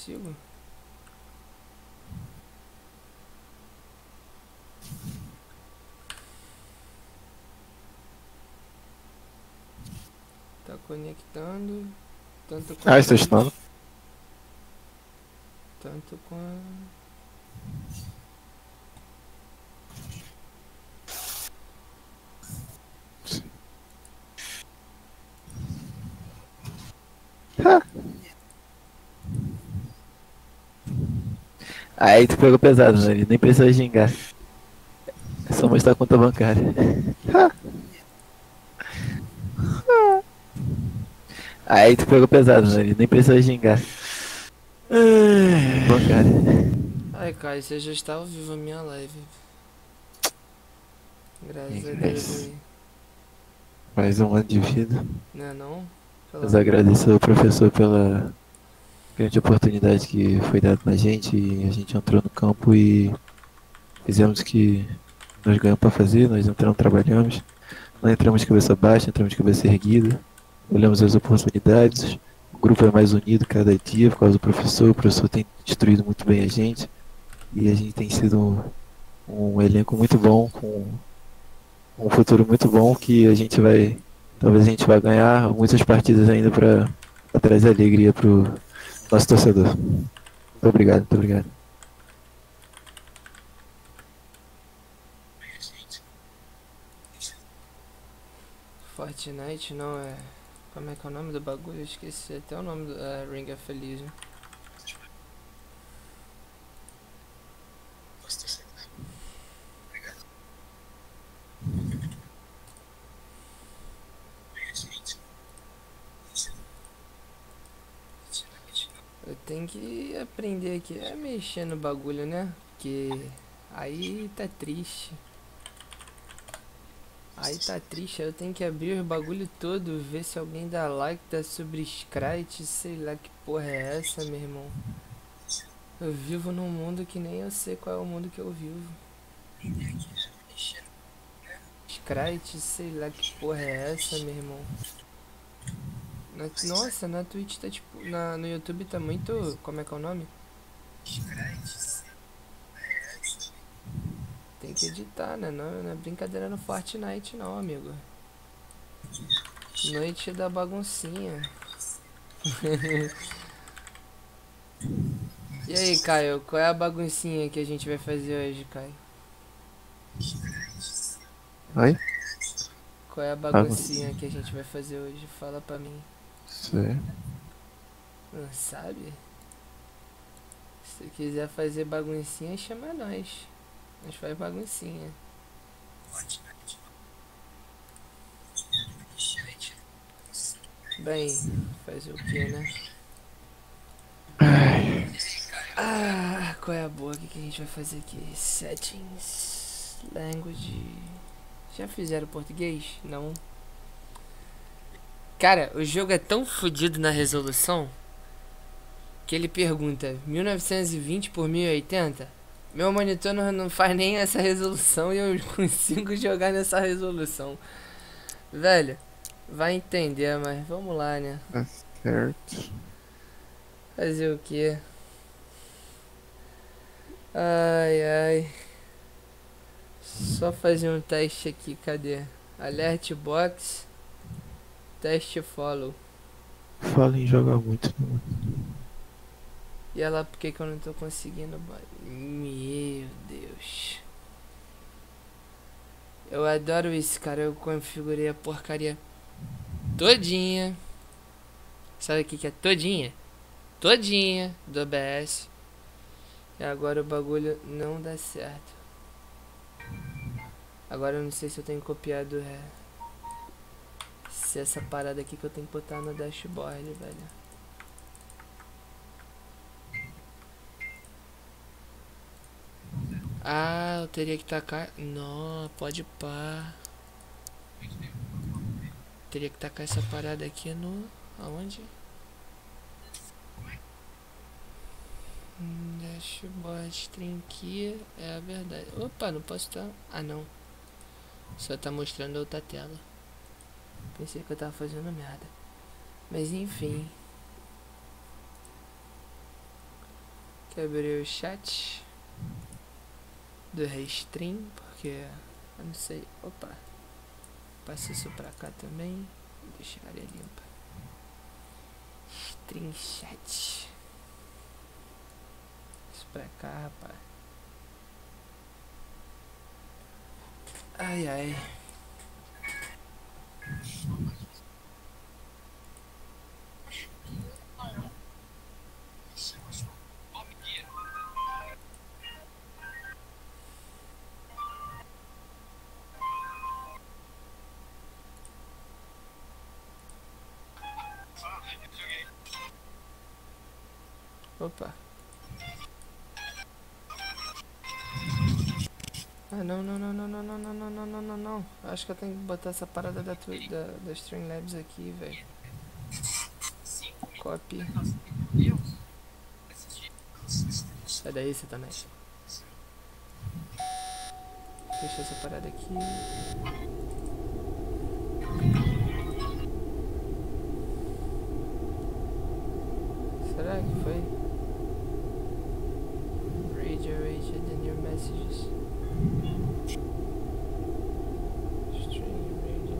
consigo. Tá conectando. Tanto com a Ah, estou Twitch, estudando. tanto com a... Aí tu pegou pesado, né? Ele nem precisa gingar. É só mostrar a conta bancária. Aí tu pegou pesado, né? Ele nem precisa gingar. Bancária. Ai, Caio, você já está ao vivo a minha live. Ih, Graças a Deus mas aí. mais um ano de vida. Não é não? Pelo Mas amor. agradeço ao professor pela grande oportunidade que foi dada na gente. E a gente entrou no campo e fizemos o que nós ganhamos para fazer. Nós entramos, trabalhamos. Não entramos de cabeça baixa, entramos de cabeça erguida. Olhamos as oportunidades. O grupo é mais unido cada dia por causa do professor. O professor tem instruído muito bem a gente. E a gente tem sido um elenco muito bom, com um futuro muito bom que a gente vai, talvez a gente vai ganhar muitas partidas ainda para trazer alegria pro nosso torcedor. Muito obrigado, muito obrigado. Fortnite não é... Como é que é o nome do bagulho? Eu esqueci até o nome do... Ring of Elysium. Eu tenho que aprender aqui a mexer no bagulho, né? Porque aí tá triste. Aí tá triste, eu tenho que abrir o bagulho todo, ver se alguém dá like, dá subscribe, sei lá que porra é essa, meu irmão. Eu vivo num mundo que nem eu sei qual é o mundo que eu vivo. Scrite, sei lá que porra é essa, meu irmão. Nossa, na Twitch tá tipo. No YouTube tá muito. Como é que é o nome? Tem que editar, né? Não, não é brincadeira no Fortnite, não, amigo. Noite da baguncinha. E aí, Caio, qual é a baguncinha que a gente vai fazer hoje, Caio? Oi? Qual é a Bagunça. baguncinha que a gente vai fazer hoje? Fala pra mim. Isso é. Não sabe? Se quiser fazer baguncinha, chama nós. Nós faz baguncinha. Bem, fazer o que, né? Ai, Ah, qual é a boa? O que a gente vai fazer aqui? Settings. Language. Já fizeram português? Não. Cara, o jogo é tão fodido na resolução que ele pergunta 1920 por 1080. Meu monitor não faz nem essa resolução e eu consigo jogar nessa resolução. Velho, vai entender, mas vamos lá, né? tá certo. Fazer o que? Ai, ai. Só fazer um teste aqui, cadê? Alert box, teste follow. Fala em jogar muito, né? E ela, por que que eu não tô conseguindo? Meu Deus. Eu adoro isso, cara. Eu configurei a porcaria todinha. Sabe o que que é todinha? Todinha do OBS. E agora o bagulho não dá certo. Agora eu não sei se eu tenho copiado se essa parada aqui que eu tenho que botar no dashboard, velho. Ah, eu teria que tacar. Não, pode pá. Teria que tacar essa parada aqui no. Aonde? Dashboard trinquia. É a verdade. Opa, não posso estar. Ah, não. Só tá mostrando outra tela. Pensei que eu tava fazendo merda. Mas enfim. Abrir o chat do Restream, porque eu não sei. Opa, passa isso pra cá também. Deixa a área limpa. Stream chat. Isso pra cá, rapaz. Ai ai. Opa. Ah, não, não, não, não, não, não, não, não, não, não, não, não. Acho que eu tenho que botar essa parada da Streamlabs aqui, velho. Copy. Sai daí, você também. Deixa essa parada aqui. Será que foi? Reiterated in your messages. Stream radio.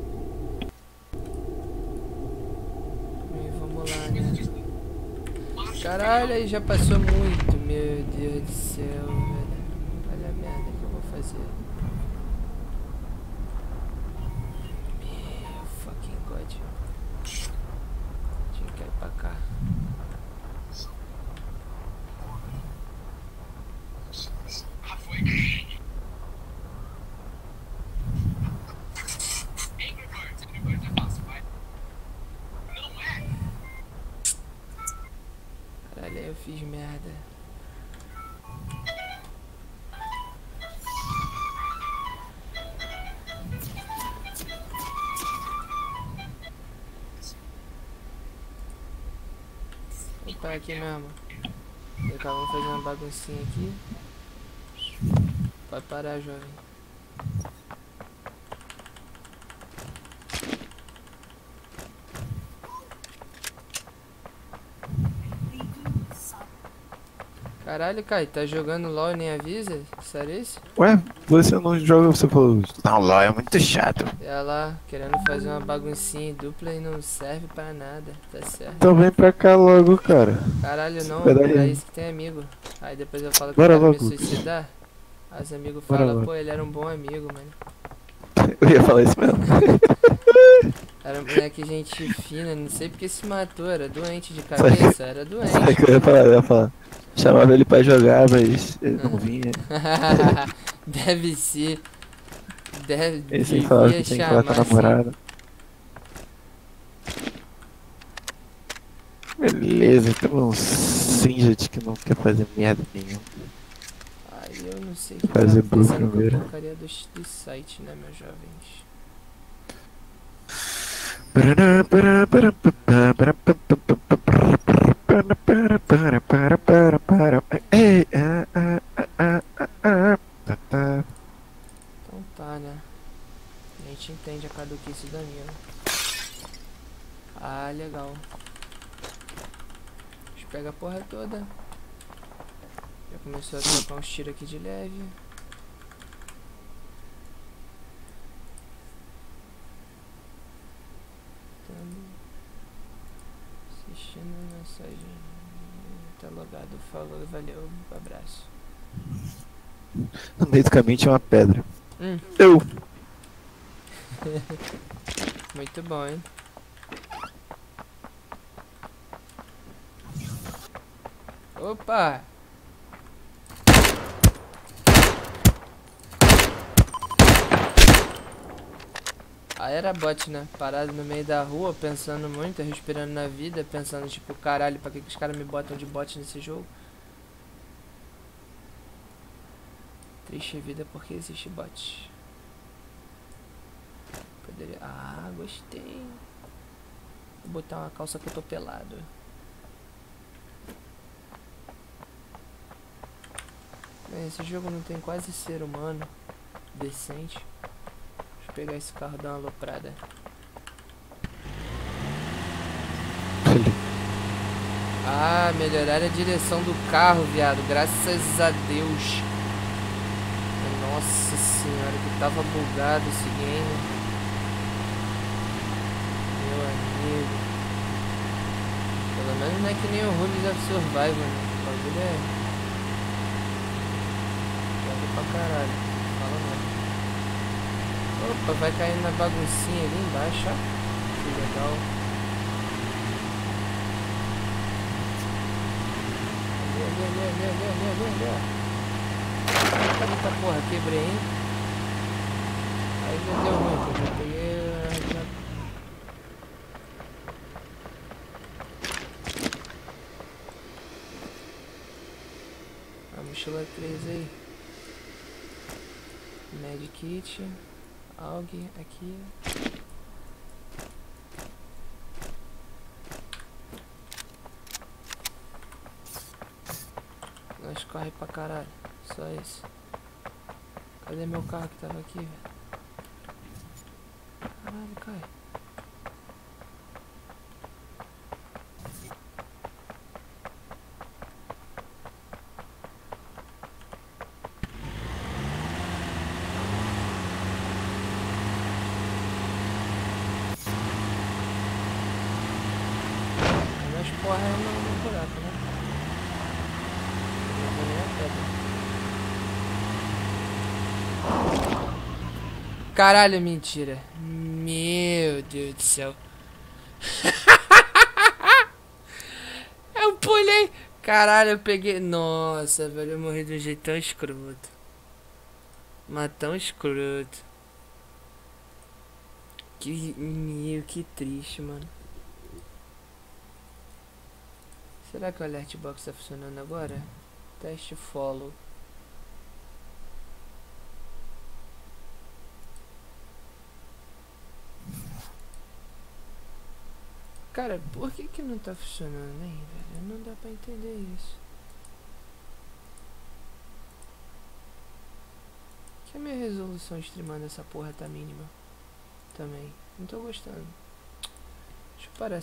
Vamos lá, né? Caralho, aí já passou muito. Meu Deus do céu, velho. Olha a merda que eu vou fazer. Meu fucking god. Tinha que ir pra cá. Caralho, aí eu fiz merda. Opa, aqui mesmo. Daqui vamos fazer uma baguncinha aqui. Pode parar, jovem. Caralho, Kai, tá jogando LOL e nem avisa? Sério isso? Ué, você não joga, você falou, não, LOL é muito chato. É lá, querendo fazer uma baguncinha dupla e não serve pra nada, tá certo? Então vem pra cá logo, cara. Caralho, não, Vai dar pra aí. isso que tem amigo. Aí depois eu falo que Bora eu quero logo, me Lucas. suicidar. Aí os amigos Bora falam, logo. pô, ele era um bom amigo, mano. Eu ia falar isso mesmo. Era um moleque gente fina, não sei porque se matou, era doente de cabeça, era doente. Sabe o que eu ia falar? Chamava ele pra jogar, mas ele não vinha. Deve ser. Ele sempre falava Devia que tinha que falar com a chamar assim. namorada. Beleza, tem um Singed que não quer fazer merda nenhuma. Aí eu não sei o que Fazer tá blue fazendo com a primeiro. porcaria do site, né, meus jovens? Então tá, né? A gente entende a caduquice da mina. Ah, legal. A gente pega a porra toda. Já começou a trocar uns tiros aqui de leve. Assistindo mensagem. Tá logado, falou, valeu, abraço. No meio do caminho tinha uma pedra. Hum. Eu! Muito bom, hein? Opa! Aí era bot, né? Parado no meio da rua, pensando muito, respirando na vida, pensando tipo, caralho, pra que os caras me botam de bot nesse jogo? Triste vida porque existe bot. Poderia... Ah, gostei. Vou botar uma calça que eu tô pelado. Bem, esse jogo não tem quase ser humano decente. Deixa eu pegar esse carro e dar uma aloprada. Ah, melhorar a direção do carro, viado. Graças a Deus. Nossa senhora, que tava bugado esse game. Meu amigo. Pelo menos não é que nem o Rules of Survival, né? O bagulho é... Joga pra caralho. Fala não. Opa, vai cair na baguncinha ali embaixo, ó. Que legal. Ali, ó. Eita porra, quebrei, hein? Aí já deu ruim, porque eu já peguei... A mochila 3 aí. Medkit. AUG aqui. Nós corre pra caralho. Só isso. Cadê meu carro que tava aqui, velho? Caralho, cai. Mas porra é no buraco, né? Não vou nem a pedra. Caralho, mentira. Meu Deus do céu. Eu pulei. Caralho, eu peguei. Nossa, velho, eu morri de um jeito tão escroto. Mas tão escroto. Que triste, mano. Será que o alert box tá funcionando agora? Teste follow. Cara, por que não tá funcionando, hein, velho? Não dá pra entender isso. Que a minha resolução streamando essa porra tá mínima. Também. Não tô gostando. Deixa eu parar